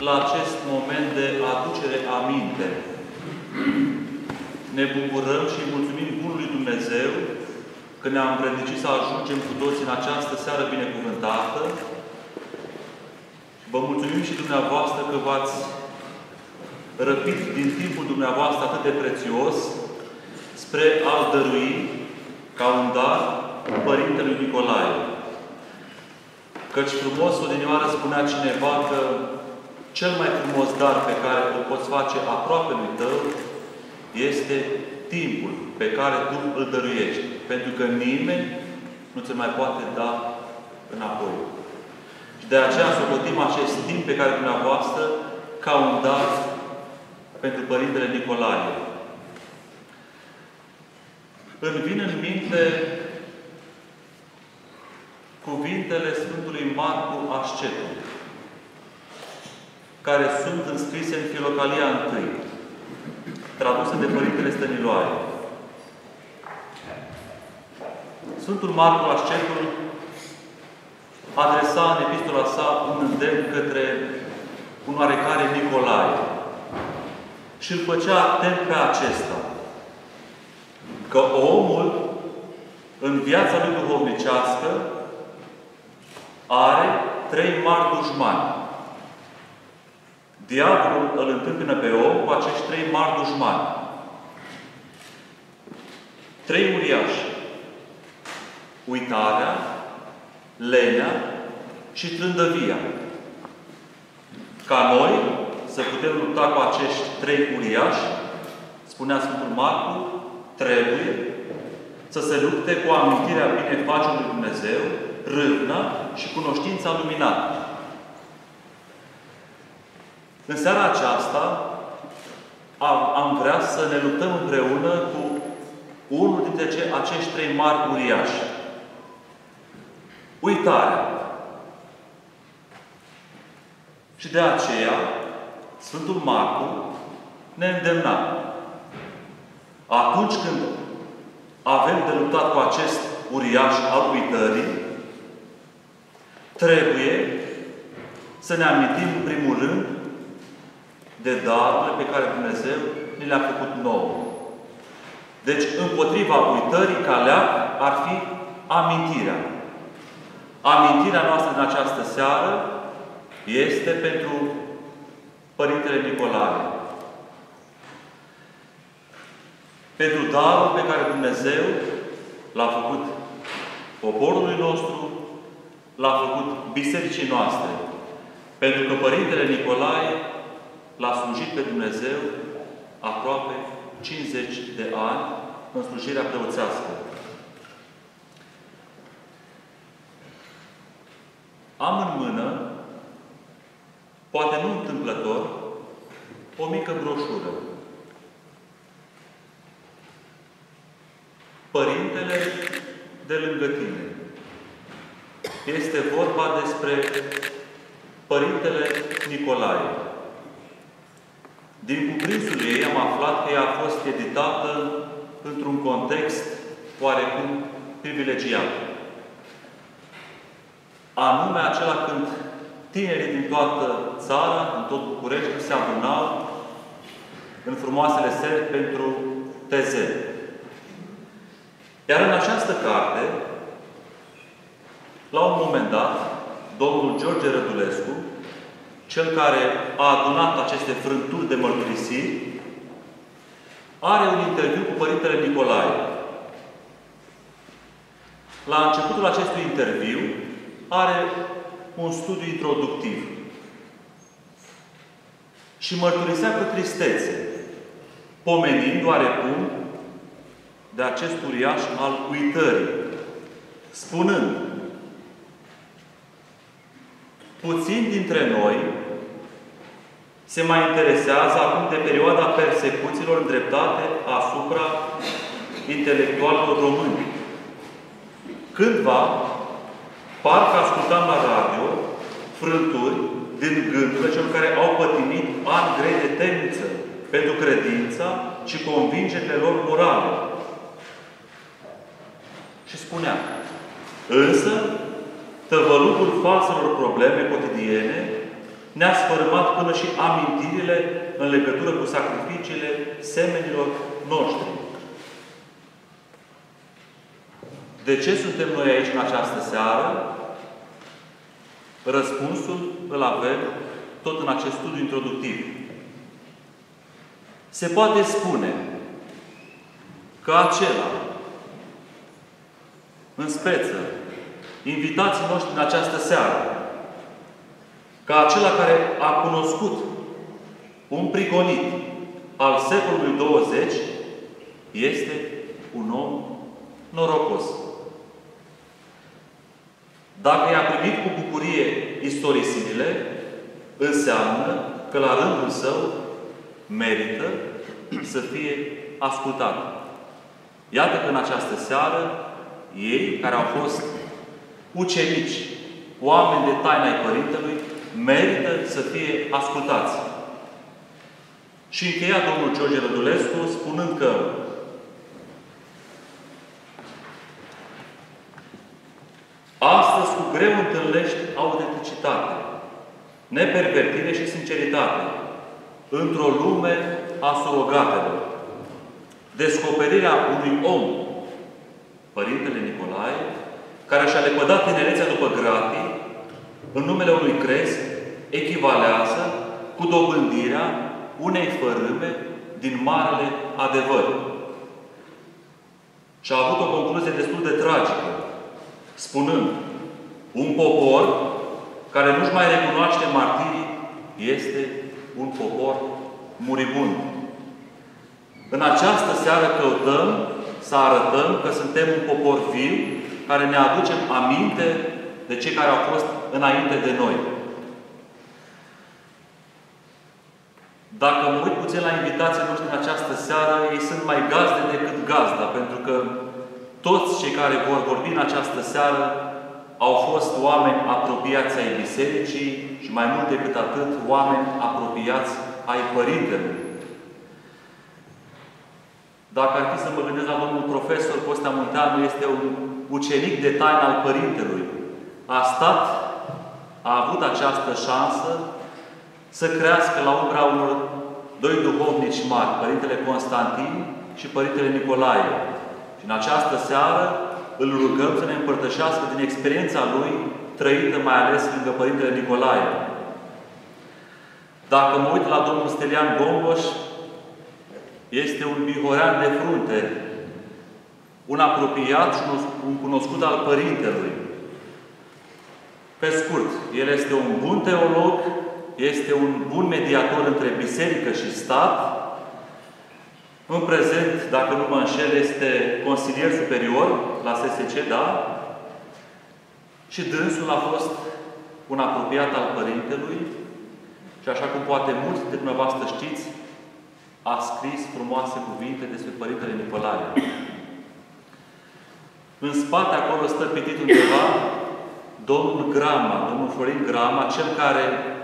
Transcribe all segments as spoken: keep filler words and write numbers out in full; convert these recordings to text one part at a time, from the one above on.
la acest moment de aducere aminte. Ne bucurăm și mulțumim Bunului Dumnezeu că ne-am împrădnicit să ajungem cu toți în această seară binecuvântată. Vă mulțumim și dumneavoastră că v-ați răpit din timpul dumneavoastră atât de prețios spre a-L dărui ca un dar Părintelui Nicolae. Căci frumos odinioară spunea cineva că cel mai frumos dar pe care îl poți face aproapelui tău este timpul pe care tu îl dăruiești. Pentru că nimeni nu ți mai poate da înapoi. Și de aceea socotim acest timp pe care dumneavoastră ca un dar pentru Părintele Nicolae. Îmi vin în minte cuvintele Sfântului Marcu Ascetul, care sunt înscrise în Filocalia întâi, tradusă de Părintele Stăniloae. Sfântul Marcu Ascetul adresa în epistola sa un îndemn către un oarecare Nicolae și îl făcea atent pe acesta, că omul în viața lui duhovnicească are trei mari dușmani. Diavolul îl întâmpină pe om cu acești trei mari dușmani. Trei uriași. Uitarea, lenea și trândăvia. Ca noi să putem lupta cu acești trei uriași, spunea Sfântul Marcu, trebuie să se lupte cu amintirea binefaceului lui Dumnezeu, râvna și cunoștința luminată. În seara aceasta am vrea să ne luptăm împreună cu unul dintre acești trei mari uriași. Uitarea. Și de aceea Sfântul Marcu ne îndemna. Atunci când avem de luptat cu acest uriaș al uitării, trebuie să ne amintim în primul rând de darurile pe care Dumnezeu ne le-a făcut nouă. Deci, împotriva uitării, calea ar fi amintirea. Amintirea noastră în această seară este pentru Părintele Nicolae. Pentru darul pe care Dumnezeu l-a făcut poporului nostru, l-a făcut bisericii noastre. Pentru că Părintele Nicolae l-a slujit pe Dumnezeu aproape cincizeci de ani în slujirea preoțească. Am în mână, poate nu întâmplător, o mică broșură. Părintele de lângă tine. Este vorba despre Părintele Nicolae. Din cuprinsul ei am aflat că ea a fost editată într-un context oarecum privilegiat. Anume acela când tinerii din toată țara, în tot București, se adunau în frumoasele seri pentru teze. Iar în această carte, la un moment dat, domnul George Rădulescu, cel care a adunat aceste frânturi de mărturisiri, are un interviu cu Părintele Nicolae. La începutul acestui interviu are un studiu introductiv. Și mărturisea cu tristețe, pomenind oarecum de acest uriaș al uitării, spunând: puțini dintre noi se mai interesează acum de perioada persecuțiilor îndreptate asupra intelectualilor români. Cândva, parcă ascultam la radio frânturi din gândurile celor care au pătimit ani grei de temniță pentru credința și convingerile lor morale. Și spunea: însă, tăvălugul falselor probleme cotidiene ne-a sfărâmat până și amintirile în legătură cu sacrificiile semenilor noștri. De ce suntem noi aici în această seară? Răspunsul îl avem tot în acest studiu introductiv. Se poate spune că acela, în speță, invitații noștri în această seară, ca acela care a cunoscut un prigonit al secolului douăzeci, este un om norocos. Dacă i-a primit cu bucurie istorisirile, înseamnă că la rândul său merită să fie ascultat. Iată că în această seară, ei, care au fost ucenici, oameni de taina ai Părintelui, merită să fie ascultați. Și încheia domnul George Rădulescu spunând că astăzi cu greu întâlnești autenticitate, nepervertire și sinceritate într-o lume a surogatelor. Descoperirea unui om, Părintele Nicolae, care și-a lepădat tinerețea după gratii, în numele unui cresc, echivalează cu dobândirea unei fărâme din marele adevăr. Și a avut o concluzie destul de tragică, spunând: un popor care nu-și mai recunoaște martirii este un popor muribund. În această seară căutăm să arătăm că suntem un popor viu, care ne aducem aminte de cei care au fost înainte de noi. Dacă mă uit puțin la invitații noștri în această seară, ei sunt mai gazde decât gazda, pentru că toți cei care vor vorbi în această seară au fost oameni apropiați ai Bisericii și mai mult decât atât, oameni apropiați ai Părintelui. Dacă ar fi să mă gândesc la domnul profesor Costea Munteanu, este un ucenic de taină al Părintelui. A stat, a avut această șansă să crească la umbra unor doi duhovnici mari, Părintele Constantin și Părintele Nicolae. Și în această seară îl rugăm să ne împărtășească din experiența lui, trăită mai ales lângă Părintele Nicolae. Dacă mă uit la domnul Stelian Gomboș, este un bihorean de frunte, un apropiat și un cunoscut al Părintelui. Pe scurt, el este un bun teolog, este un bun mediator între biserică și stat. În prezent, dacă nu mă înșel, este consilier superior la S S C, da? Și dânsul a fost un apropiat al Părintelui și, așa cum poate mulți dintre dumneavoastră știți, a scris frumoase cuvinte despre Părintele Nicolae. În spate, acolo stă pitit undeva domnul Grama, domnul Florin Grama, cel care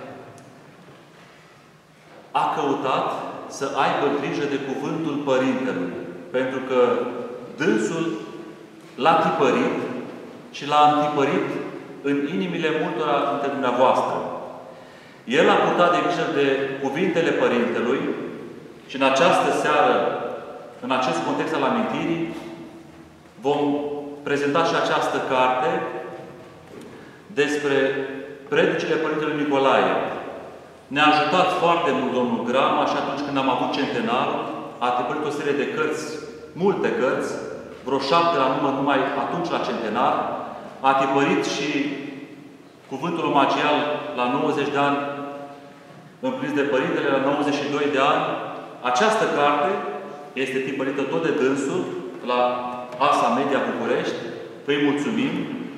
a căutat să aibă grijă de cuvântul Părintelui. Pentru că dânsul l-a tipărit și l-a întipărit în inimile multora dintre dumneavoastră. El a purtat de grijă de cuvintele Părintelui și în această seară, în acest context al amintirii, vom prezenta și această carte despre predicile Părintelui Nicolae. Ne-a ajutat foarte mult domnul Grama și atunci când am avut centenarul, a tipărit o serie de cărți, multe cărți, vreo șapte la număr numai atunci la centenar, a tipărit și cuvântul omagial la nouăzeci de ani, împliniți de Părintele, la nouăzeci și doi de ani. Această carte este tipărită tot de dânsul la Asa Media București. Îi mulțumim.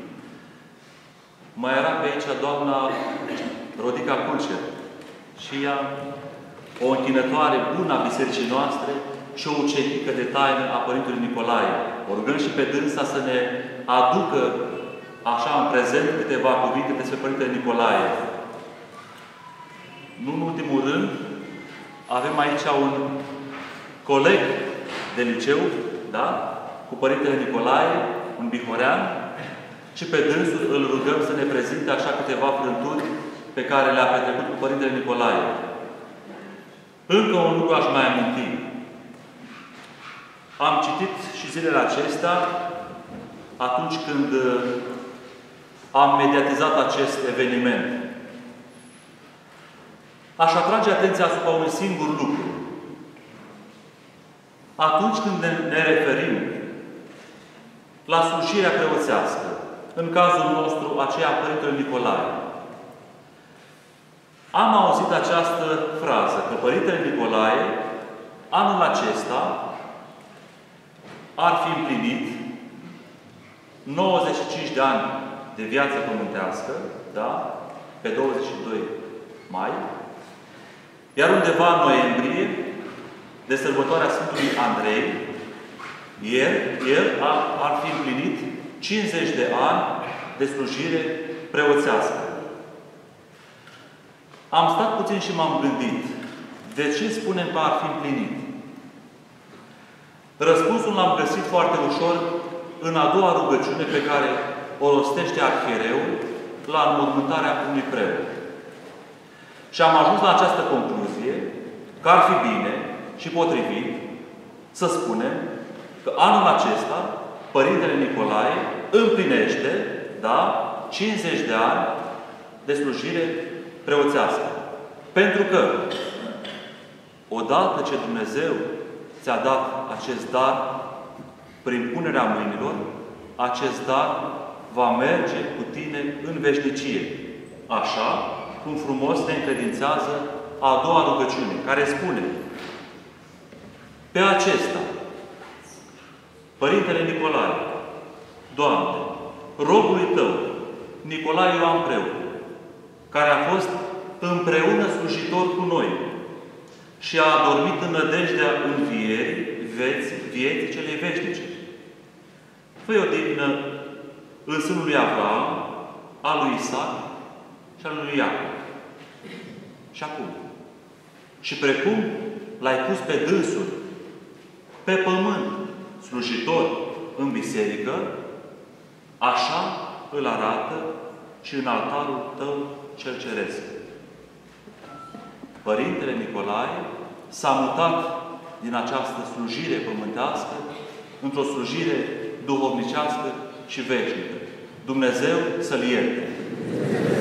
Mai era pe aici doamna Rodica Culcer. Și ea, o închinătoare bună a bisericii noastre și o ucenică de taină a Părintelui Nicolae. O rugăm și pe dânsa să ne aducă, așa în prezent, câteva cuvinte despre Părintele Nicolae. Nu în ultimul rând, avem aici un coleg de liceu, da? Cu Părintele Nicolae, un bihorean, și pe dânsul îl rugăm să ne prezinte așa câteva frânturi pe care le-a petrecut cu Părintele Nicolae. Încă un lucru aș mai aminti. Am citit și zilele acestea, atunci când am mediatizat acest eveniment. Aș atrage atenția asupra unui singur lucru. Atunci când ne, ne referim la slujirea preoțească, în cazul nostru, aceea a Părintelui Nicolae, am auzit această frază, că Părintele Nicolae, anul acesta, ar fi împlinit nouăzeci și cinci de ani de viață pământească, da? Pe douăzeci și doi mai, iar undeva în noiembrie, de sărbătoarea Sfântului Andrei, el, el ar, ar fi împlinit cincizeci de ani de slujire preoțească. Am stat puțin și m-am gândit. De ce spunem că ar fi împlinit? Răspunsul l-am găsit foarte ușor în a doua rugăciune pe care o rostește arhiereul la înmormântarea unui preot. Și am ajuns la această concluzie că ar fi bine și potrivit să spunem că anul acesta Părintele Nicolae împlinește, da, cincizeci de ani de slujire preoțească. Pentru că odată ce Dumnezeu ți-a dat acest dar prin punerea mâinilor, acest dar va merge cu tine în veșnicie. Așa cum frumos ne încredințează a doua rugăciune, care spune: pe acesta, Părintele Nicolae, Doamne, robului Tău, Nicolae Ioan Preot, care a fost împreună slujitor cu noi și a adormit în nădejdea învierii vieții, vieții celei veșnice. Fă-i odihnă în sânul lui Avram, al lui Isaac și al lui Iacov. Și acum. Și precum l-ai pus pe dânsul pe pământ, slujitor în biserică, așa îl arată și în altarul Tău cel ceresc. Părintele Nicolae s-a mutat din această slujire pământească într-o slujire duhovnicească și veșnică. Dumnezeu să-L ierte!